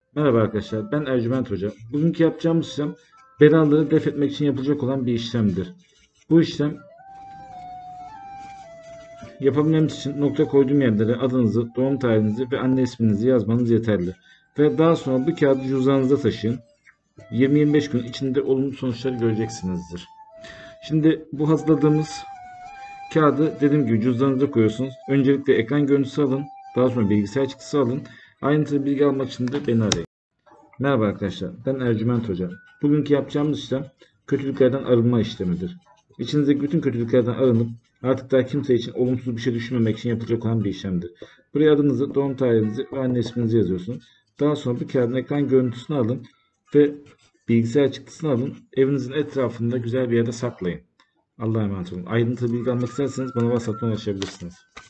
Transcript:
Merhaba arkadaşlar, ben Ercüment Hoca. Bugünkü yapacağımız işlem belaları def etmek için yapılacak olan bir işlemdir. Bu işlem yapabilmemiz için nokta koyduğum yerlere adınızı, doğum tarihinizi ve anne isminizi yazmanız yeterli. Ve daha sonra bu kağıdı cüzdanınıza taşıyın. 20-25 gün içinde olumlu sonuçları göreceksinizdir. Şimdi bu hazırladığımız kağıdı dediğim gibi cüzdanınıza koyuyorsunuz. Öncelikle ekran görüntüsü alın. Daha sonra bilgisayar çıktısı alın. Ayrıntılı bilgi almak için de beni arayın. Merhaba arkadaşlar, ben Ercüment Hoca. Bugünkü yapacağımız işlem kötülüklerden arınma işlemidir. İçinizdeki bütün kötülüklerden arınıp artık daha kimse için olumsuz bir şey düşünmemek için yapılacak olan bir işlemdir. Buraya adınızı, doğum tarihinizi ve anne isminizi yazıyorsunuz. Daha sonra bu kağıdın ekran görüntüsünü alın ve bilgisayar çıktısını alın. Evinizin etrafında güzel bir yerde saklayın. Allah'a emanet olun. Ayrıntılı bilgi almak isterseniz bana WhatsApp'tan ulaşabilirsiniz.